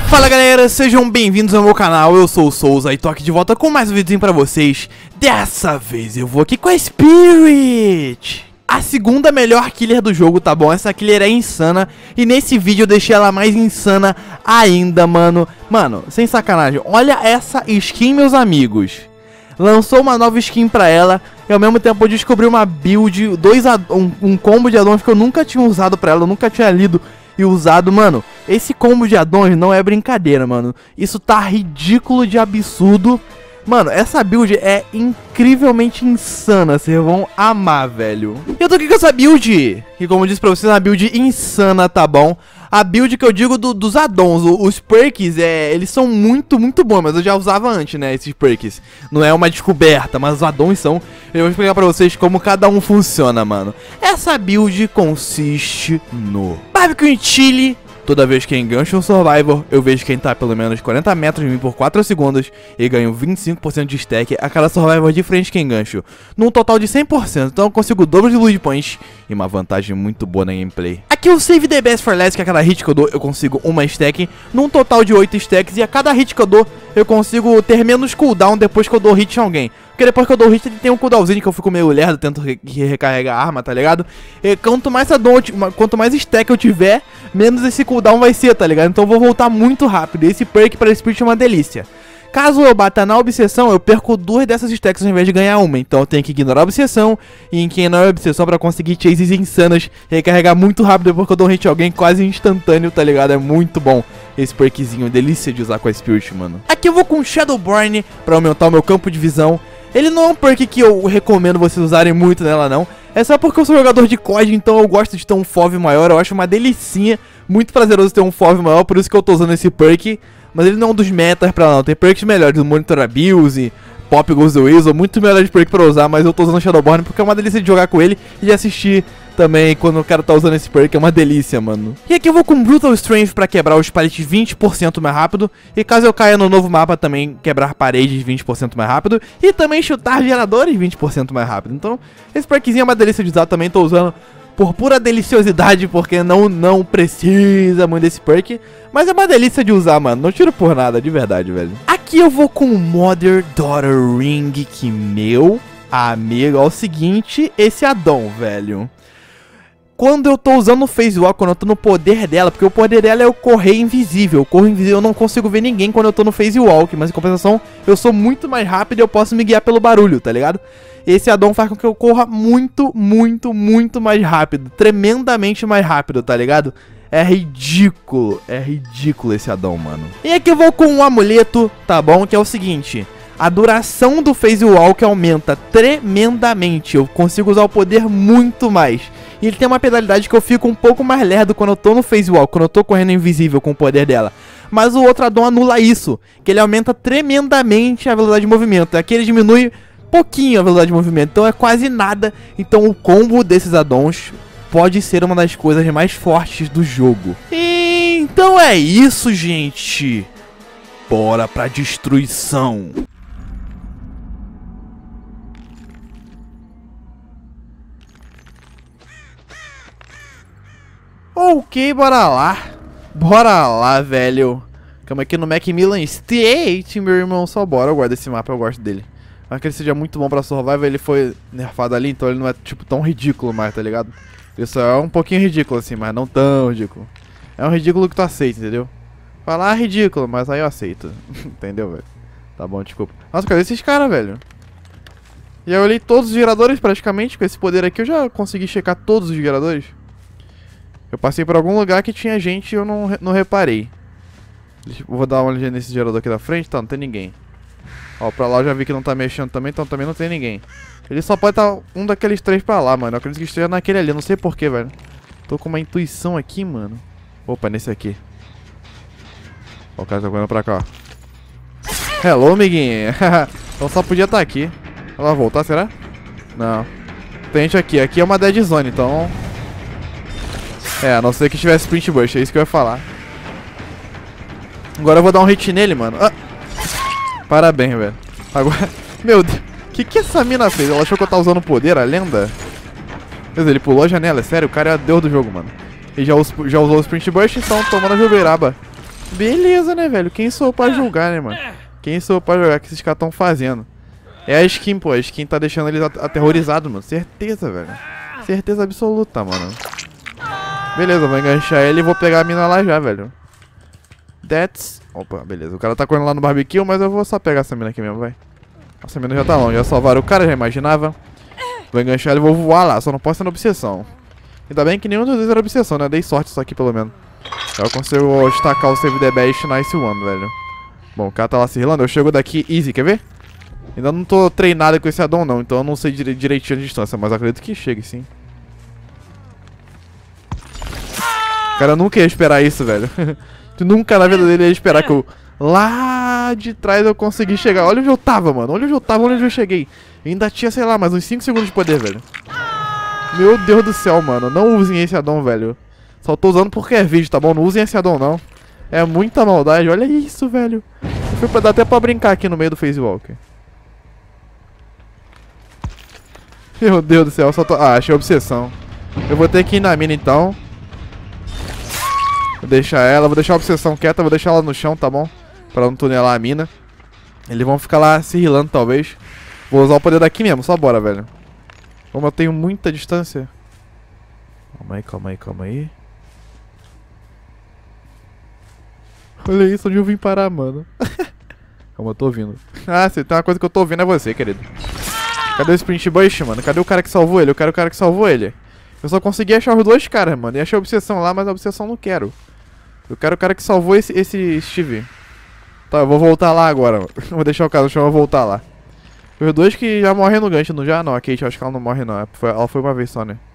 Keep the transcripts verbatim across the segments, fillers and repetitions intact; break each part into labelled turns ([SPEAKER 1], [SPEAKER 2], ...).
[SPEAKER 1] Fala galera, sejam bem-vindos ao meu canal, eu sou o Souza e tô aqui de volta com mais um videozinho pra vocês. Dessa vez eu vou aqui com a Spirit, a segunda melhor killer do jogo, tá bom? Essa killer é insana e nesse vídeo eu deixei ela mais insana ainda, mano. Mano, sem sacanagem, olha essa skin, meus amigos. Lançou uma nova skin pra ela e ao mesmo tempo eu descobri uma build, dois um, um combo de addons que eu nunca tinha usado pra ela, eu nunca tinha lido e usado, mano. Esse combo de addons não é brincadeira, mano. Isso tá ridículo de absurdo. Mano, essa build é incrivelmente insana. Vocês vão amar, velho. E eu tô aqui com essa build, que como eu disse pra vocês, é uma build insana, tá bom? A build que eu digo do, dos addons, os perks, é, eles são muito, muito bons. Mas eu já usava antes, né, esses perks. Não é uma descoberta, mas os addons são. Eu vou explicar pra vocês como cada um funciona, mano. Essa build consiste no Barbecue Chili. Toda vez que engancho um Survivor, eu vejo quem tá a pelo menos quarenta metros de mim por quatro segundos e ganho vinte e cinco por cento de stack a cada Survivor de frente que engancho, num total de cem por cento, então eu consigo o dobro de loot points e uma vantagem muito boa na gameplay. Aqui o Save the Best for Last, que a cada hit que eu dou eu consigo uma stack, num total de oito stacks, e a cada hit que eu dou eu consigo ter menos cooldown depois que eu dou hit em alguém. Porque depois que eu dou hit ele tem um cooldownzinho que eu fico meio lerdo, tento re recarregar a arma, tá ligado? E quanto mais addon, quanto mais stack eu tiver, menos esse cooldown vai ser, tá ligado? Então eu vou voltar muito rápido. E esse perk para Spirit é uma delícia. Caso eu bata na obsessão, eu perco duas dessas stacks ao invés de ganhar uma. Então eu tenho que ignorar a obsessão e ignorar a obsessão pra conseguir chases insanas, recarregar muito rápido depois que eu dou um hit em alguém, quase instantâneo, tá ligado? É muito bom esse perkzinho, delícia de usar com a Spirit, mano. Aqui eu vou com Shadowborn pra aumentar o meu campo de visão. Ele não é um perk que eu recomendo vocês usarem muito nela, não. É só porque eu sou jogador de C O D, então eu gosto de ter um F O V maior. Eu acho uma delicinha, muito prazeroso ter um F O V maior, por isso que eu tô usando esse perk. Mas ele não é um dos metas pra não. Tem perks melhores, Monitor Abuse, Pop Goes the Weasel, muito melhores perk pra usar. Mas eu tô usando o Shadowborn porque é uma delícia de jogar com ele e de assistir também quando o cara tá usando esse perk, é uma delícia, mano. E aqui eu vou com Brutal Strength pra quebrar os pallets vinte por cento mais rápido. E caso eu caia no novo mapa, também quebrar paredes vinte por cento mais rápido. E também chutar geradores vinte por cento mais rápido. Então, esse perkzinho é uma delícia de usar, também tô usando por pura deliciosidade, porque não, não precisa muito desse perk. Mas é uma delícia de usar, mano, não tiro por nada, de verdade, velho. Aqui eu vou com o Mother Daughter Ring, que meu amigo, é o seguinte, esse addon, velho. Quando eu tô usando o Phase Walk, quando eu tô no poder dela, porque o poder dela é eu correr invisível. Eu corro invisível, eu não consigo ver ninguém quando eu tô no Phase Walk, mas em compensação, eu sou muito mais rápido e eu posso me guiar pelo barulho, tá ligado? Esse addon faz com que eu corra muito, muito, muito mais rápido. Tremendamente mais rápido, tá ligado? É ridículo, é ridículo esse addon, mano. E aqui eu vou com um amuleto, tá bom? Que é o seguinte: a duração do Phase Walk aumenta tremendamente. Eu consigo usar o poder muito mais. E ele tem uma penalidade que eu fico um pouco mais lerdo quando eu tô no Phase Walk, quando eu tô correndo invisível com o poder dela. Mas o outro addon anula isso, que ele aumenta tremendamente a velocidade de movimento. Aqui ele diminui pouquinho a velocidade de movimento, então é quase nada. Então o combo desses addons pode ser uma das coisas mais fortes do jogo. E então é isso, gente. Bora pra destruição. Ok, bora lá. Bora lá, velho. Calma aqui no Macmillan State, meu irmão. Só bora, eu guardo esse mapa, eu gosto dele. Mas que ele seja muito bom pra Survival, ele foi nerfado ali, então ele não é, tipo, tão ridículo mais, tá ligado? Ele só é um pouquinho ridículo, assim, mas não tão ridículo. É um ridículo que tu aceita, entendeu? Falar ridículo, mas aí eu aceito. Entendeu, velho? Tá bom, desculpa. Nossa, cadê esses caras, velho? E eu olhei todos os geradores, praticamente. Com esse poder aqui, eu já consegui checar todos os geradores. Eu passei por algum lugar que tinha gente e eu não, não reparei. Deixa, vou dar uma olhadinha nesse gerador aqui da frente. Tá, não tem ninguém. Ó, pra lá eu já vi que não tá mexendo também, então também não tem ninguém. Ele só pode estar um daqueles três pra lá, mano. Eu acredito que esteja naquele ali, não sei porquê, velho. Tô com uma intuição aqui, mano. Opa, nesse aqui. Ó, o cara tá correndo pra cá, ó. Hello, amiguinho. Então só podia estar aqui. Ela vai voltar, será? Não. Tem gente aqui. Aqui é uma dead zone, então... É, a não ser que tivesse sprint burst, é isso que eu ia falar. Agora eu vou dar um hit nele, mano. Ah. Parabéns, velho. Agora... Meu Deus. O que que essa mina fez? Ela achou que eu tava usando poder, a lenda? Meu Deus, ele pulou a janela, é sério? O cara é a deus do jogo, mano. Ele já, us... já usou o sprint burst, então tomando a jubeiraba. Beleza, né, velho? Quem sou eu pra julgar, né, mano? Quem sou eu pra julgar o que esses caras tão fazendo? É a skin, pô. A skin tá deixando eles aterrorizados, mano. Certeza, velho. Certeza absoluta, mano. Beleza, vou enganchar ele e vou pegar a mina lá já, velho. That's... Opa, beleza. O cara tá correndo lá no barbecue, mas eu vou só pegar essa mina aqui mesmo, vai. Essa mina já tá longe. Já salvaram o cara, já imaginava. Vou enganchar ele e vou voar lá. Só não posso ser na obsessão. Ainda bem que nenhum dos dois era obsessão, né? Dei sorte isso aqui, pelo menos. Eu consigo destacar o save the best nice one, velho. Bom, o cara tá lá se rilando. Eu chego daqui easy, quer ver? Ainda não tô treinado com esse addon, não. Então eu não sei dire direitinho a distância. Mas acredito que chegue, sim. O cara nunca ia esperar isso, velho. Nunca na vida dele ia esperar que eu... Lá de trás eu consegui chegar. Olha onde eu tava, mano. Olha onde eu tava, olha onde eu cheguei. Ainda tinha, sei lá, mais uns cinco segundos de poder, velho. Meu Deus do céu, mano. Não usem esse addon, velho. Só tô usando porque é vídeo, tá bom? Não usem esse addon, não. É muita maldade. Olha isso, velho. Foi pra dar até pra brincar aqui no meio do Phase Walker. Meu Deus do céu. Só tô... Ah, achei a obsessão. Eu vou ter que ir na mina, então. Vou deixar ela. Vou deixar a obsessão quieta. Vou deixar ela no chão, tá bom? Pra não tunelar a mina. Eles vão ficar lá se rilando, talvez. Vou usar o poder daqui mesmo. Só bora, velho. Como eu tenho muita distância. Calma aí, calma aí, calma aí. Olha isso, onde eu vim parar, mano. Calma, eu tô ouvindo. Ah, se tem uma coisa que eu tô ouvindo é você, querido. Cadê o Sprint Bush, mano? Cadê o cara que salvou ele? Eu quero o cara que salvou ele. Eu só consegui achar os dois caras, mano. E achei a obsessão lá, mas a obsessão não quero. Eu quero o cara que salvou esse, esse Steve. Tá, eu vou voltar lá agora. Vou deixar o cara no chão, eu vou voltar lá. Os dois que já morrem no gancho, não já? Não, a Kate, eu acho que ela não morre não. Foi, ela foi uma vez só, né?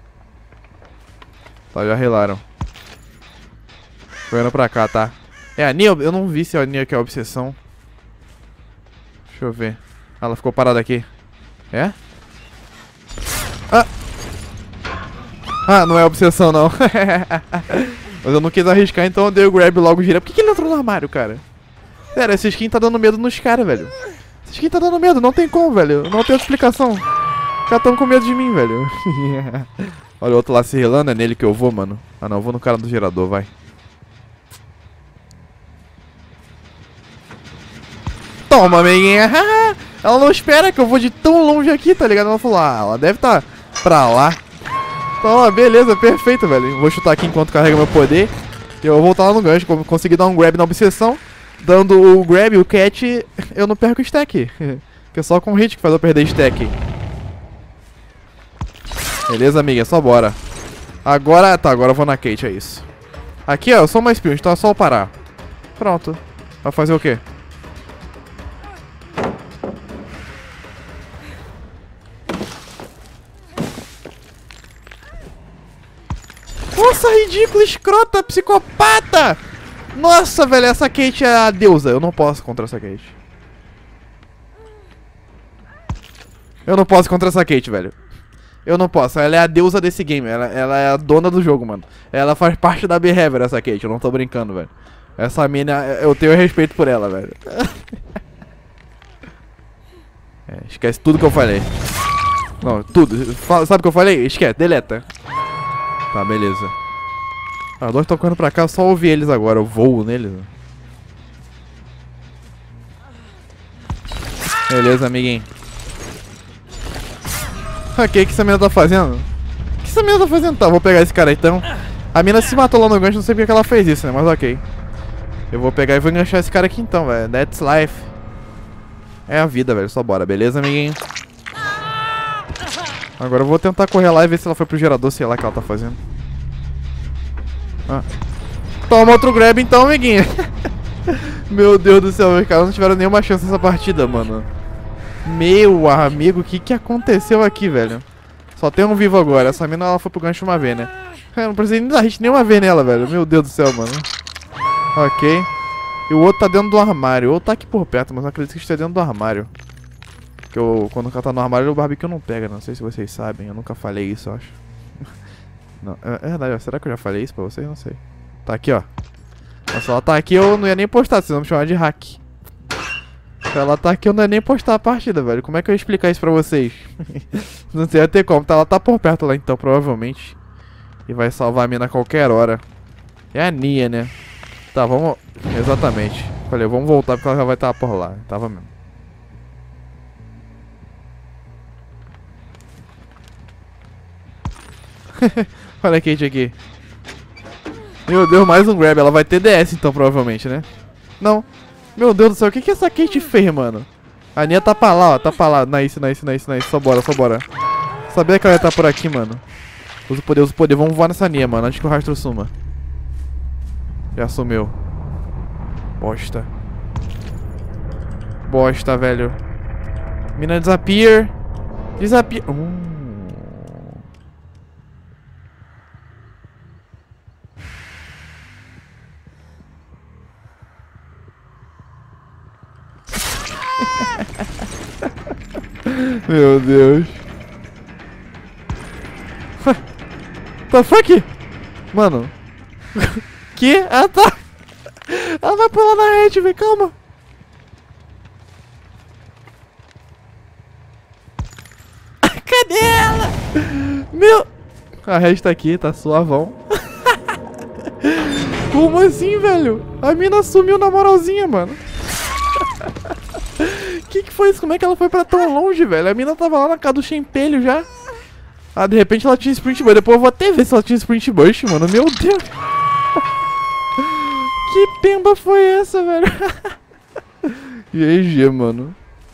[SPEAKER 1] Tá, já relaram. Correndo pra cá, tá? É a Nia, eu não vi se a Nia aqui é a obsessão. Deixa eu ver. Ela ficou parada aqui. É? Ah! Ah, não é obsessão não. Mas eu não quis arriscar, então eu dei o grab logo direto. Por que, que ele entrou no armário, cara? Sério, essa skin tá dando medo nos caras, velho. Essa skin tá dando medo, não tem como, velho. Não tem outra explicação. Os caras tão com medo de mim, velho. Olha o outro lá se relando, é nele que eu vou, mano. Ah não, eu vou no cara do gerador, vai. Toma, amiguinha. Ela não espera que eu vou de tão longe aqui, tá ligado? Ela falou, ah, ela deve tá pra lá. Toma, beleza, perfeito, velho. Vou chutar aqui enquanto carrega meu poder. E eu vou voltar lá no gancho. Consegui dar um grab na obsessão. Dando o grab, o catch, eu não perco o stack. Porque é só com hit que faz eu perder stack. Beleza, amiga, só bora. Agora, tá, agora eu vou na Kate, é isso. Aqui, ó, eu sou uma espion, então é só eu parar. Pronto. Vai fazer o quê? Nossa, ridícula, escrota, psicopata! Nossa, velho, essa Kate é a deusa. Eu não posso contra essa Kate. Eu não posso contra essa Kate, velho. Eu não posso. Ela é a deusa desse game. Ela, ela é a dona do jogo, mano. Ela faz parte da Behavior, essa Kate. Eu não tô brincando, velho. Essa mina, eu tenho respeito por ela, velho. É, esquece tudo que eu falei. Não, tudo. Sabe o que eu falei? Esquece, deleta. Tá, beleza. Ah, os dois estão correndo pra cá, eu só ouvi eles agora. Eu voo neles. Beleza, amiguinho. Ok, o que essa mina tá fazendo? O que essa mina tá fazendo? Tá, vou pegar esse cara então. A mina se matou lá no gancho, não sei porque que ela fez isso, né? Mas ok. Eu vou pegar e vou enganchar esse cara aqui então, velho. That's life. É a vida, velho. Só bora, beleza, amiguinho? Agora eu vou tentar correr lá e ver se ela foi pro gerador, sei lá o que ela tá fazendo. Ah. Toma outro grab então, amiguinho. Meu Deus do céu, os caras não tiveram nenhuma chance nessa partida, mano. Meu amigo, o que que aconteceu aqui, velho? Só tem um vivo agora. Essa mina, ela foi pro gancho uma vez, né? Eu não precisei nem dar hit nenhuma vez nela, velho. Meu Deus do céu, mano. Ok. E o outro tá dentro do armário. Ou tá aqui por perto, mas não acredito que esteja dentro do armário. Porque eu, quando o cara tá no armário, o barbecue não pega. Não sei se vocês sabem. Eu nunca falei isso, eu acho. Não, é, é verdade. Será que eu já falei isso pra vocês? Não sei. Tá aqui, ó. Mas se ela tá aqui, eu não ia nem postar. Vocês vão me chamar de hack. Se ela tá aqui, eu não ia nem postar a partida, velho. Como é que eu ia explicar isso pra vocês? Não sei até como. Tá, ela tá por perto lá, então, provavelmente. E vai salvar a mina a qualquer hora. É a Nia, né? Tá, vamos... Exatamente. Falei, vamos voltar porque ela já vai estar por lá. Tava mesmo. Olha a Kate aqui. Meu Deus, mais um grab. Ela vai ter D S então, provavelmente, né? Não. Meu Deus do céu, o que que essa Kate fez, mano? A Nia tá pra lá, ó. Tá pra lá. Nice, nice, nice, nice. Só bora, só bora. Sabia que ela ia estar por aqui, mano. Usa o poder, usa o poder. Vamos voar nessa Nia, mano. Antes que o rastro suma. Já sumiu. Bosta. Bosta, velho. Mina disappear. Disappear. Uh. Meu Deus. The fuck? Mano. Que? Ah, tá. Ela vai pular na rede, velho. Calma. Cadê ela? Meu... A rede tá aqui, tá suavão. Como assim, velho? A mina sumiu na moralzinha, mano. Que que foi isso? Como é que ela foi pra tão longe, velho? A mina tava lá na casa do Chempelho já. Ah, de repente ela tinha Sprint Burst. Depois eu vou até ver se ela tinha Sprint Burst, mano. Meu Deus. Que pemba foi essa, velho? G G, mano.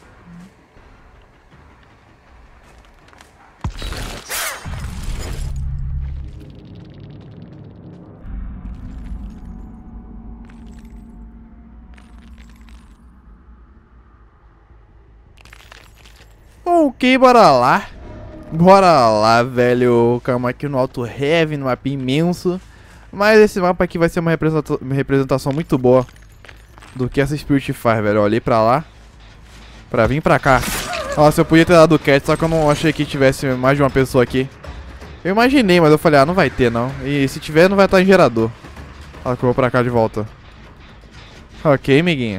[SPEAKER 1] Ok, bora lá. Bora lá, velho. Calma aqui no Alto Heavy, no mapa imenso. Mas esse mapa aqui vai ser uma representação, uma representação muito boa do que essa Spirit faz, velho. Eu olhei pra lá pra vir pra cá. Nossa, eu podia ter dado cat, só que eu não achei que tivesse mais de uma pessoa aqui. Eu imaginei, mas eu falei, ah, não vai ter não. E se tiver, não vai estar em gerador. Olha que eu vou pra cá de volta. Ok, amiguinha.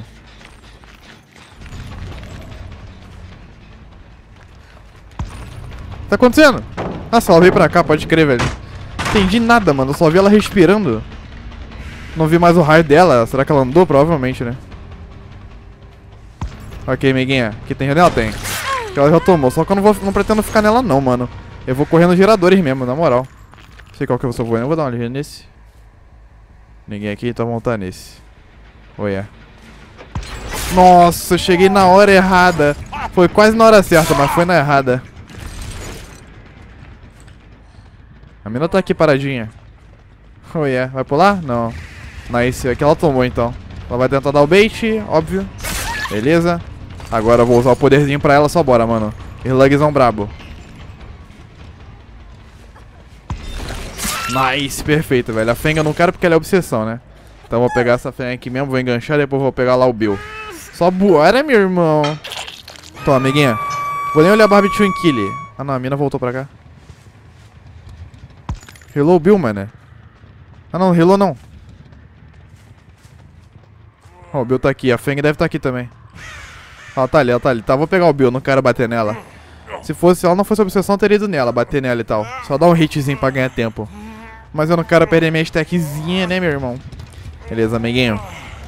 [SPEAKER 1] Tá acontecendo? Nossa, ela veio pra cá, pode crer, velho. Entendi nada, mano. Eu só vi ela respirando. Não vi mais o raio dela. Será que ela andou? Provavelmente, né? Ok, amiguinha. Aqui tem janela? Tem. Ela já tomou. Só que eu não, vou, não pretendo ficar nela não, mano. Eu vou correr nos geradores mesmo, na moral. Não sei qual que eu vou voando. Eu vou dar uma olhada nesse. Ninguém aqui, então vamos estar nesse. Oh, yeah. Nossa, eu cheguei na hora errada. Foi quase na hora certa, mas foi na errada. A mina tá aqui paradinha. Oh yeah, vai pular? Não. Nice, aqui ela tomou então. Ela vai tentar dar o bait, óbvio. Beleza. Agora eu vou usar o poderzinho pra ela, só bora, mano. Slugzão brabo. Nice, perfeito, velho. A Feng eu não quero porque ela é obsessão, né? Então eu vou pegar essa Feng aqui mesmo, vou enganchar e depois vou pegar lá o Bill. Só bora, meu irmão. Então, amiguinha. Vou nem olhar a Barbie Twin Kill. Ah não, a mina voltou pra cá. Hello o Bill, mano. Ah não, hello não. Ó, oh, o Bill tá aqui, a Feng deve estar tá aqui também. Ó, oh, tá ali, ela tá ali. Tá, vou pegar o Bill, não quero bater nela. Se fosse, se ela não fosse obsessão, eu teria ido nela, bater nela e tal. Só dar um hitzinho pra ganhar tempo. Mas eu não quero perder minha stackzinha, né, meu irmão? Beleza, amiguinho.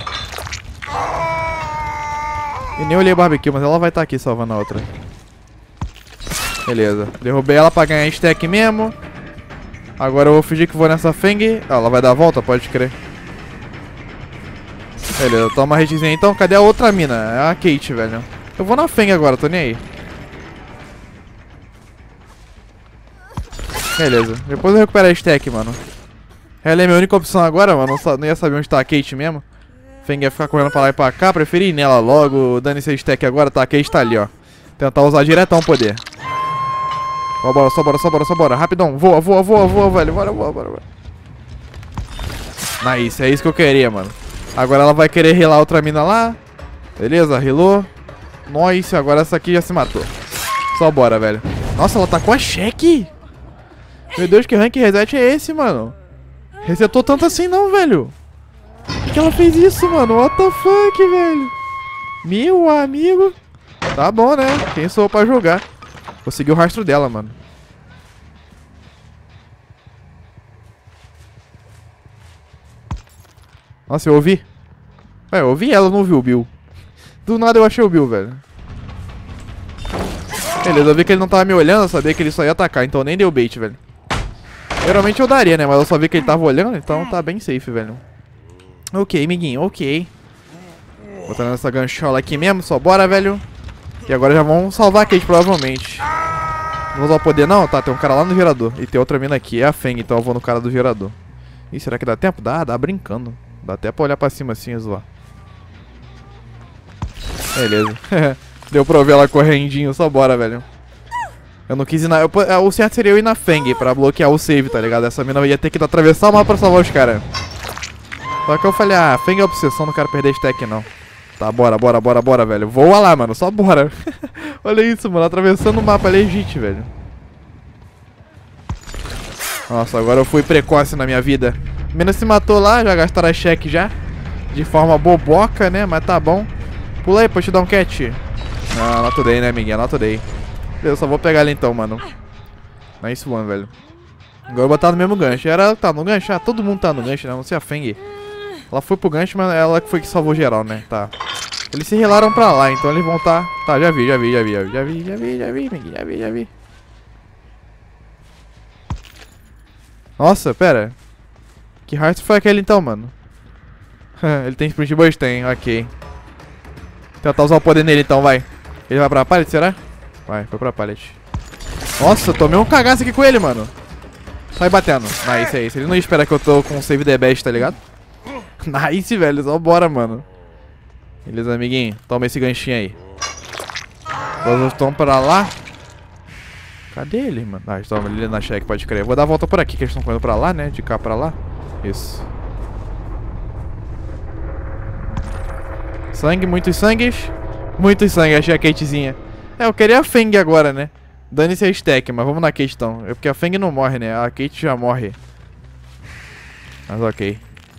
[SPEAKER 1] E nem olhei barbecue, mas ela vai estar tá aqui salvando a outra. Beleza, derrubei ela pra ganhar stack mesmo. Agora eu vou fingir que vou nessa Feng. Ah, ela vai dar a volta? Pode crer. Beleza, toma uma hitzinha então. Cadê a outra mina? É a Kate, velho. Eu vou na Feng agora, tô nem aí. Beleza, depois eu recupero a stack, mano. Ela é minha única opção agora, mano. Não ia saber onde tá a Kate mesmo. Feng ia ficar correndo pra lá e pra cá. Preferi ir nela logo. Dane-se a stack agora, tá? A Kate tá ali, ó. Tentar usar diretão o poder. Ó, bora, só bora, só bora, só bora. Rapidão. Voa, voa, voa, voa, velho. Bora, bora, bora, bora. Nice, é isso que eu queria, mano. Agora ela vai querer healar outra mina lá. Beleza, healou. Nice, agora essa aqui já se matou. Só bora, velho. Nossa, ela tá com a cheque. Meu Deus, que rank reset é esse, mano? Resetou tanto assim não, velho. Por que, que ela fez isso, mano? What the fuck, velho? Meu amigo. Tá bom, né? Quem sou eu pra jogar? Vou seguir o rastro dela, mano. Nossa, eu ouvi. Ué, eu ouvi ela, não ouvi o Bill. Do nada eu achei o Bill, velho. Beleza, eu vi que ele não tava me olhando, eu sabia que ele só ia atacar, então eu nem dei o bait, velho. Geralmente eu daria, né? Mas eu só vi que ele tava olhando, então tá bem safe, velho. Ok, amiguinho, ok. Botando essa ganchola aqui mesmo, só bora, velho. E agora já vão salvar a Kate, provavelmente. Não vou usar o poder não? Tá, tem um cara lá no gerador. E tem outra mina aqui, é a Feng, então eu vou no cara do gerador. Ih, será que dá tempo? Dá, dá brincando. Dá até pra olhar pra cima assim e zoar. Beleza. Deu pra ver ela correndinho, só bora, velho. Eu não quis ir na... Eu, o certo seria eu ir na Feng pra bloquear o save, tá ligado? Essa mina ia ter que atravessar o mapa pra salvar os caras. Só que eu falei, ah, Feng é obsessão, não quero perder stack não. Tá, bora, bora, bora, bora, velho. Voa lá, mano, só bora. Olha isso, mano, atravessando o mapa legit, velho. Nossa, agora eu fui precoce na minha vida. A mina se matou lá, já gastaram a cheque já. De forma boboca, né, mas tá bom. Pula aí pra eu te dar um catch. Não, not today, né, amiguinha, not today. Eu só vou pegar ele então, mano. Nice one, velho. Agora eu vou botar no mesmo gancho. Era, tá no gancho? Ah, todo mundo tá no gancho, né, não sei a Feng. Ela foi pro gancho, mas ela que foi que salvou geral, né, tá. Eles se relaram pra lá, então eles vão tá... Tá, já vi, já vi, já vi, já vi, já vi, já vi, já vi, amiguinho, já vi, já vi. Nossa, pera. Que heart foi aquele então, mano? Ele tem sprint burst? Tem, ok. Tentar usar o poder nele então, vai. Ele vai pra pallet, será? Vai, foi pra pallet. Nossa, tomei um cagaço aqui com ele, mano. Sai batendo. Nice, é isso. Ele não ia esperar que eu tô com um save the best, tá ligado? Nice, velho. Só bora, mano. Beleza, amiguinho. Toma esse ganchinho aí. Nós estamos pra lá. Cadê ele, mano? Ah, estão ali na check, pode crer. Vou dar a volta por aqui, que eles estão correndo pra lá, né? De cá pra lá. Isso. Sangue, muitos sangues. Muitos sangue, achei a Katezinha. É, eu queria a Feng agora, né? Dane-se a stack, mas vamos na Kate então. É porque a Feng não morre, né? A Kate já morre. Mas ok.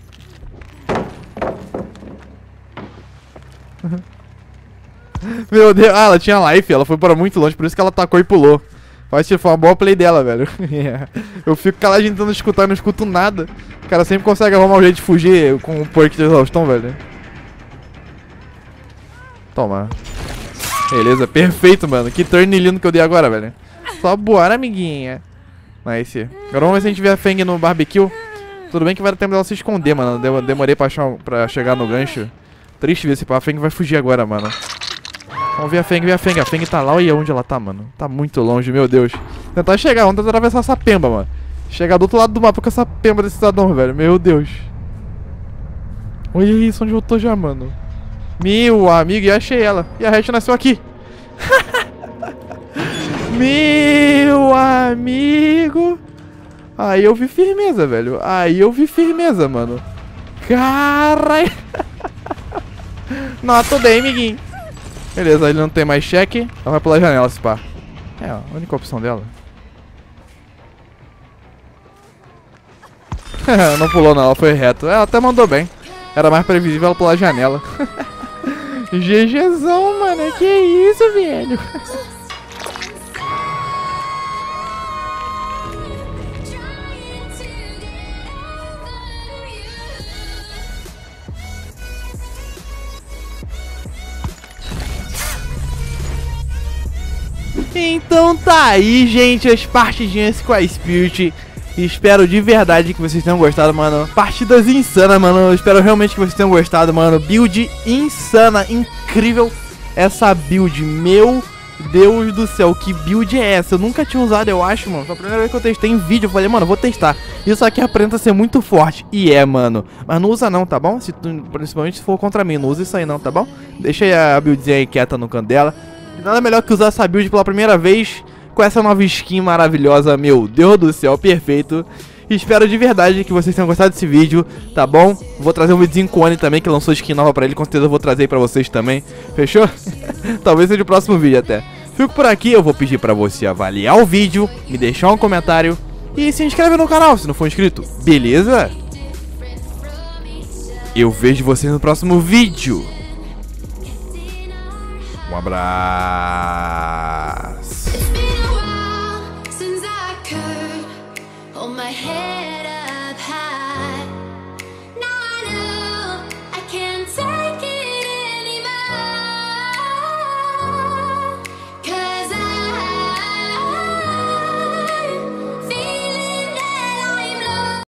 [SPEAKER 1] Meu Deus. Ah, ela tinha life. Ela foi para muito longe, por isso que ela tacou e pulou. Faz que foi uma boa play dela, velho. Eu fico calado tentando escutar e não escuto nada. O cara sempre consegue arrumar um jeito de fugir com o perk de exaustão, velho. Toma. Beleza, perfeito, mano. Que turn lindo que eu dei agora, velho. Só bora, amiguinha. Nice. Agora vamos ver se a gente vê a Feng no barbecue. Tudo bem que vai dar tempo dela se esconder, mano. Demorei pra, achar, pra chegar no gancho. Triste ver se a Feng vai fugir agora, mano. Vamos ver a Feng, ver a Feng. A Feng tá lá, olha onde ela tá, mano. Tá muito longe, meu Deus. Tentar chegar, vamos tentar atravessar essa pemba, mano. Chegar do outro lado do mapa com essa pemba desse cidadão, velho. Meu Deus. Olha isso, onde eu tô já, mano. Meu amigo, e achei ela. E a Hatch nasceu aqui. Meu amigo. Aí eu vi firmeza, velho. Aí eu vi firmeza, mano. Caralho. Não, tô bem, amiguinho. Beleza, ele não tem mais cheque. Ela vai pular a janela, se pá. É, a única opção dela. Não pulou não, ela foi reto. Ela até mandou bem. Era mais previsível ela pular a janela. GGzão, mano. Que isso, velho. Então tá aí, gente, as partidinhas com a Spirit. Espero de verdade que vocês tenham gostado, mano. Partidas insanas, mano. Espero realmente que vocês tenham gostado, mano. Build insana, incrível essa build. Meu Deus do céu, que build é essa? Eu nunca tinha usado, eu acho, mano. Foi a primeira vez que eu testei em vídeo. Eu falei, mano, vou testar. Isso aqui aparenta ser muito forte. E é, mano. Mas não usa não, tá bom? Se tu, principalmente se for contra mim, não usa isso aí não, tá bom? Deixa aí a buildzinha aí quieta no canto dela. Nada melhor que usar essa build pela primeira vez com essa nova skin maravilhosa. Meu Deus do céu, perfeito. Espero de verdade que vocês tenham gostado desse vídeo, tá bom? Vou trazer um videozinho com o Oni também, que lançou skin nova pra ele. Com certeza eu vou trazer aí pra vocês também. Fechou? Talvez seja o próximo vídeo até. Fico por aqui, eu vou pedir pra você avaliar o vídeo, me deixar um comentário e se inscreve no canal se não for inscrito, beleza? Eu vejo vocês no próximo vídeo. Um abraço.